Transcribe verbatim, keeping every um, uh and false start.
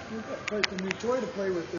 You've got quite the new toy to play with.